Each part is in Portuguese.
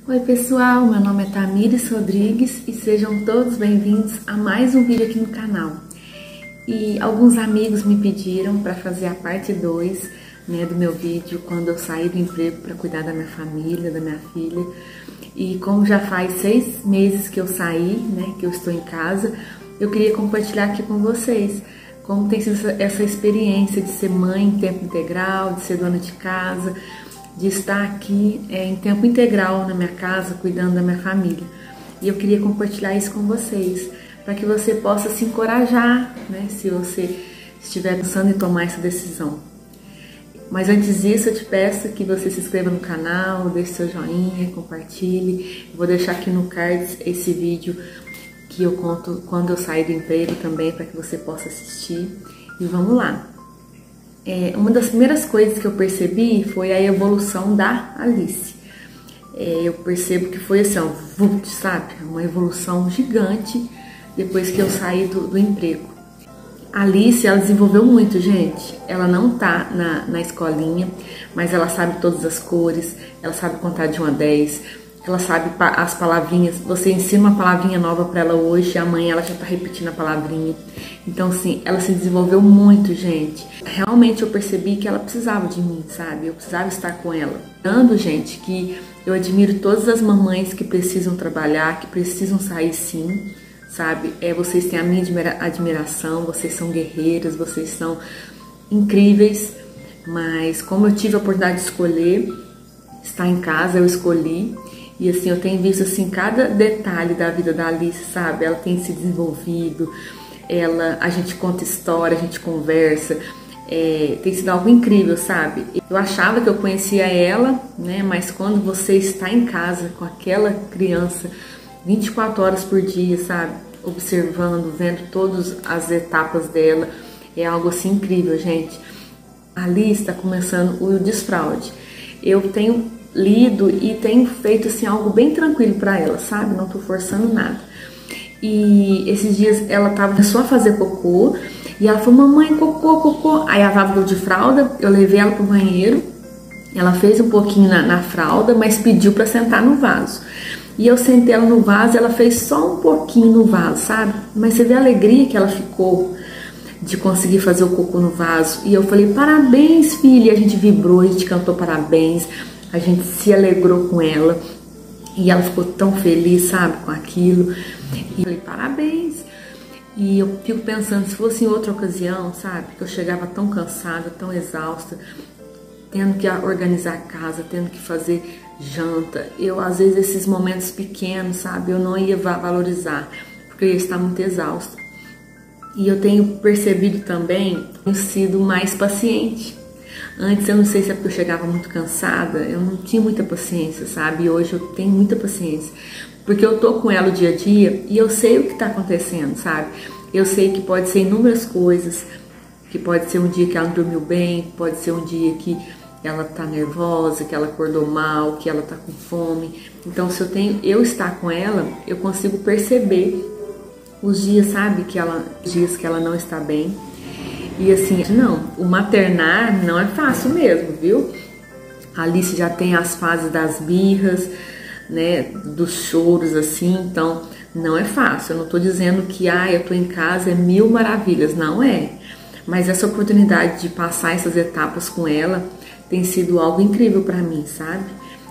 Oi pessoal, meu nome é Tamires Rodrigues e sejam todos bem-vindos a mais um vídeo aqui no canal. E alguns amigos me pediram para fazer a parte 2, do meu vídeo quando eu saí do emprego para cuidar da minha família, da minha filha. E como já faz 6 meses que eu saí, que eu estou em casa, eu queria compartilhar aqui com vocês como tem sido essa experiência de ser mãe em tempo integral, de ser dona de casa, de estar aqui em tempo integral na minha casa, cuidando da minha família. E eu queria compartilhar isso com vocês, para que você possa se encorajar, se você estiver pensando em tomar essa decisão. Mas antes disso, eu te peço que você se inscreva no canal, deixe seu joinha, compartilhe. Eu vou deixar aqui no cards esse vídeo que eu conto quando eu saí do emprego também, para que você possa assistir. E vamos lá. Uma das primeiras coisas que eu percebi foi a evolução da Alice. Eu percebo que foi assim, sabe? Uma evolução gigante depois que eu saí do emprego. A Alice, ela desenvolveu muito, gente. Ela não tá na escolinha, mas ela sabe todas as cores, ela sabe contar de 1 a 10, ela sabe as palavrinhas. Você ensina uma palavrinha nova para ela hoje, e amanhã ela já tá repetindo a palavrinha. Então, assim, ela se desenvolveu muito, gente. Realmente eu percebi que ela precisava de mim, sabe? Eu precisava estar com ela. Dando, gente, que eu admiro todas as mamães que precisam trabalhar, que precisam sair sim, sabe? Vocês têm a minha admiração, vocês são guerreiras, vocês são incríveis. Mas como eu tive a oportunidade de escolher estar em casa, eu escolhi. E assim, eu tenho visto assim, cada detalhe da vida da Alice, sabe? Ela tem se desenvolvido, a gente conta história, a gente conversa, tem sido algo incrível, sabe? Eu achava que eu conhecia ela, mas quando você está em casa com aquela criança 24 horas por dia, sabe? Observando, vendo todas as etapas dela, é algo assim incrível, gente. A Alice está começando o desfraude. Eu tenho lido e tenho feito assim algo bem tranquilo para ela, sabe? Não tô forçando nada. E esses dias ela começou a fazer cocô e ela falou: mamãe, cocô. Aí ela tava de fralda, eu levei ela pro banheiro, ela fez um pouquinho na fralda, mas pediu para sentar no vaso. E eu sentei ela no vaso, ela fez só um pouquinho no vaso, sabe? Mas você vê a alegria que ela ficou de conseguir fazer o cocô no vaso. E eu falei: parabéns, filha. E a gente vibrou, a gente cantou parabéns. A gente se alegrou com ela e ela ficou tão feliz, sabe, com aquilo. E eu falei: parabéns. E eu fico pensando, se fosse em outra ocasião, sabe, que eu chegava tão cansada, tão exausta, tendo que organizar a casa, tendo que fazer janta, às vezes esses momentos pequenos, sabe, eu não ia valorizar, porque eu ia estar muito exausta. E eu tenho percebido também, tenho sido mais paciente. Antes, eu não sei se é porque eu chegava muito cansada, eu não tinha muita paciência, sabe? E hoje eu tenho muita paciência, porque eu tô com ela o dia a dia e eu sei o que tá acontecendo, sabe? Eu sei que pode ser inúmeras coisas, que pode ser um dia que ela não dormiu bem, pode ser um dia que ela tá nervosa, que ela acordou mal, que ela tá com fome. Então, se eu estar com ela, eu consigo perceber os dias, sabe? Dias que ela não está bem. E assim, não, o maternar não é fácil mesmo, viu? A Alice já tem as fases das birras, dos choros, assim, então não é fácil. Eu não tô dizendo que, eu tô em casa, é 1000 maravilhas, não é. Mas essa oportunidade de passar essas etapas com ela tem sido algo incrível pra mim, sabe?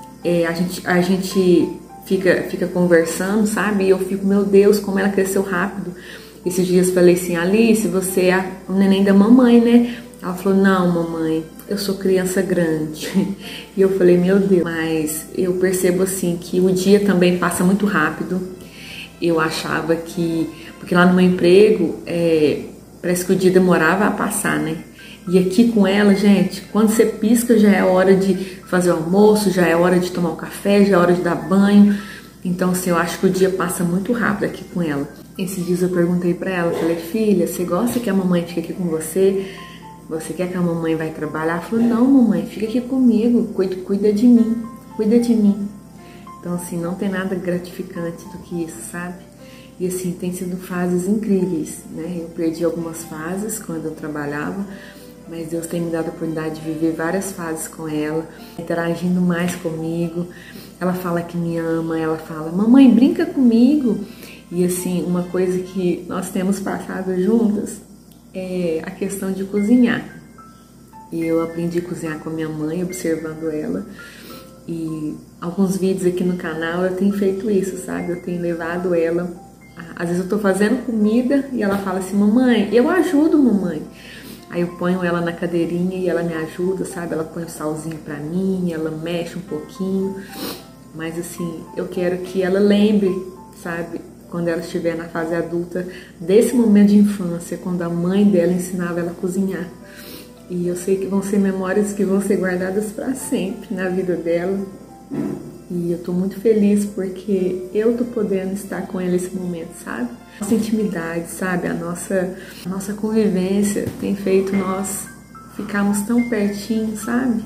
A gente fica conversando, sabe? E eu fico, meu Deus, como ela cresceu rápido. Esses dias falei assim: Alice, você é o neném da mamãe, né? Ela falou: não, mamãe, eu sou criança grande. E eu falei: meu Deus. Mas eu percebo assim que o dia também passa muito rápido. Eu achava que... Porque lá no meu emprego, parece que o dia demorava a passar, E aqui com ela, gente, quando você pisca já é hora de fazer o almoço, já é hora de tomar o café, já é hora de dar banho. Então, assim, eu acho que o dia passa muito rápido aqui com ela. Esses dias eu perguntei pra ela, falei: filha, você gosta que a mamãe fique aqui com você? Você quer que a mamãe vai trabalhar? Ela falou: não, mamãe, fica aqui comigo, cuida de mim, cuida de mim. Então, assim, não tem nada gratificante do que isso, sabe? E assim, tem sido fases incríveis, Eu perdi algumas fases quando eu trabalhava, mas Deus tem me dado a oportunidade de viver várias fases com ela, interagindo mais comigo. Ela fala que me ama, ela fala, mamãe, brinca comigo. E assim, uma coisa que nós temos passado juntas é a questão de cozinhar. E eu aprendi a cozinhar com a minha mãe, observando ela. E alguns vídeos aqui no canal eu tenho feito isso, sabe? Eu tenho levado ela. Às vezes eu tô fazendo comida e ela fala assim, mamãe, eu ajudo, mamãe. Aí eu ponho ela na cadeirinha e ela me ajuda, sabe? Ela põe o salzinho pra mim, ela mexe um pouquinho. Mas assim, eu quero que ela lembre, sabe? Quando ela estiver na fase adulta, desse momento de infância, quando a mãe dela ensinava ela a cozinhar. E eu sei que vão ser memórias que vão ser guardadas para sempre na vida dela. E eu tô muito feliz porque eu tô podendo estar com ela nesse momento, sabe? Nossa intimidade, sabe? A nossa convivência tem feito nós ficarmos tão pertinho, sabe?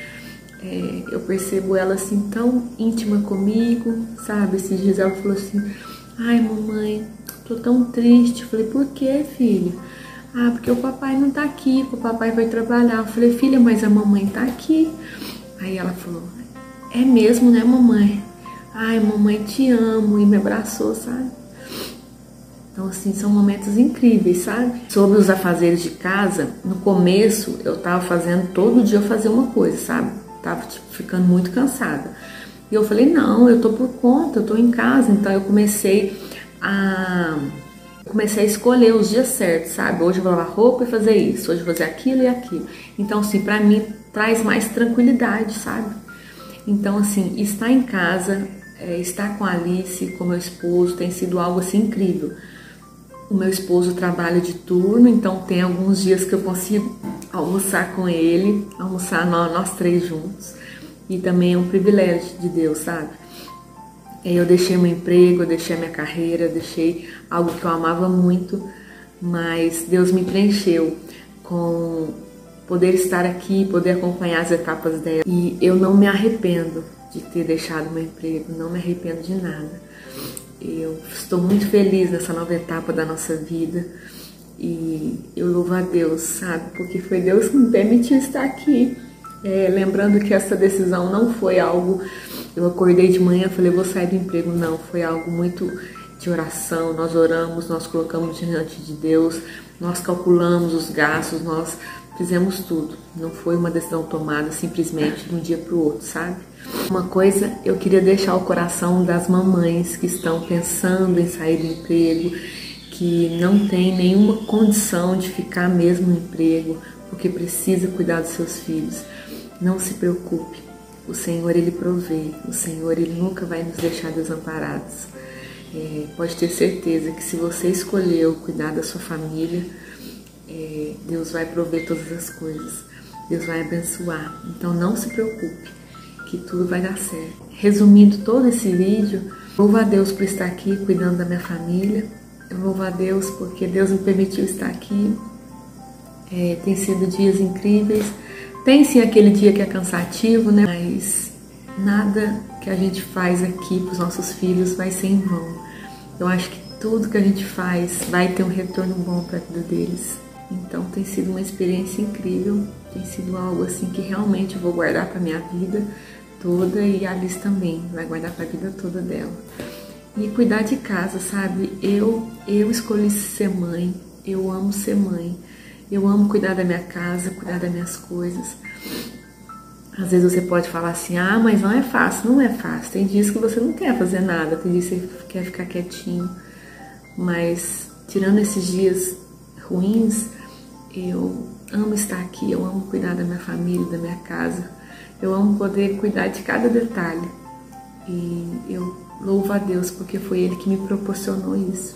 Eu percebo ela assim tão íntima comigo, sabe? Esses dias ela falou assim, ai mamãe, tô tão triste. Eu falei, por que, filha? Ah, porque o papai não tá aqui, o papai vai trabalhar. Eu falei, filha, mas a mamãe tá aqui. Aí ela falou, é mesmo, né, mamãe? Ai, mamãe, te amo. E me abraçou, sabe? Então, assim, são momentos incríveis, sabe? Sobre os afazeres de casa, no começo eu tava fazendo, todo dia eu fazia uma coisa, sabe? Tava, tipo, ficando muito cansada. E eu falei, não, eu tô por conta, eu tô em casa. Então eu comecei a escolher os dias certos, sabe? Hoje eu vou lavar roupa e fazer isso, hoje eu vou fazer aquilo e aquilo. Então, assim, pra mim traz mais tranquilidade, sabe? Então, assim, estar em casa, estar com a Alice, com meu esposo, tem sido algo assim incrível. O meu esposo trabalha de turno, então tem alguns dias que eu consigo almoçar com ele, almoçar nós três juntos. E também é um privilégio de Deus, sabe? Eu deixei meu emprego, eu deixei a minha carreira, eu deixei algo que eu amava muito, mas Deus me preencheu com poder estar aqui, poder acompanhar as etapas dela. E eu não me arrependo de ter deixado meu emprego, não me arrependo de nada. Eu estou muito feliz nessa nova etapa da nossa vida e eu louvo a Deus, sabe? Porque foi Deus que me permitiu estar aqui. Lembrando que essa decisão não foi algo, eu acordei de manhã e falei, vou sair do emprego, não, foi algo muito de oração, nós oramos, nós colocamos diante de Deus, nós calculamos os gastos, nós fizemos tudo, não foi uma decisão tomada simplesmente de um dia para o outro, sabe? Uma coisa eu queria deixar ao coração das mamães que estão pensando em sair do emprego, que não tem nenhuma condição de ficar mesmo no emprego, porque precisa cuidar dos seus filhos. Não se preocupe, o Senhor Ele provê, o Senhor Ele nunca vai nos deixar desamparados. Pode ter certeza que se você escolheu cuidar da sua família, Deus vai prover todas as coisas, Deus vai abençoar. Então não se preocupe, que tudo vai dar certo. Resumindo todo esse vídeo, louvo a Deus por estar aqui cuidando da minha família, eu louvo a Deus porque Deus me permitiu estar aqui. Tem sido dias incríveis. Tem sim aquele dia que é cansativo, né? Mas nada que a gente faz aqui para os nossos filhos vai ser em vão. Eu acho que tudo que a gente faz vai ter um retorno bom para a vida deles. Então tem sido uma experiência incrível, tem sido algo assim que realmente eu vou guardar para minha vida toda e a Alice também vai guardar para a vida toda dela. E cuidar de casa, sabe? Eu escolhi ser mãe, eu amo ser mãe. Eu amo cuidar da minha casa, cuidar das minhas coisas. Às vezes você pode falar assim, ah, mas não é fácil. Não é fácil. Tem dias que você não quer fazer nada, tem dias que você quer ficar quietinho. Mas, tirando esses dias ruins, eu amo estar aqui, eu amo cuidar da minha família, da minha casa. Eu amo poder cuidar de cada detalhe. E eu louvo a Deus porque foi Ele que me proporcionou isso.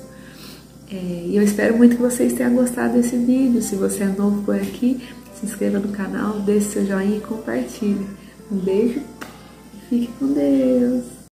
E eu espero muito que vocês tenham gostado desse vídeo. Se você é novo por aqui, se inscreva no canal, deixe seu joinha e compartilhe. Um beijo e fique com Deus!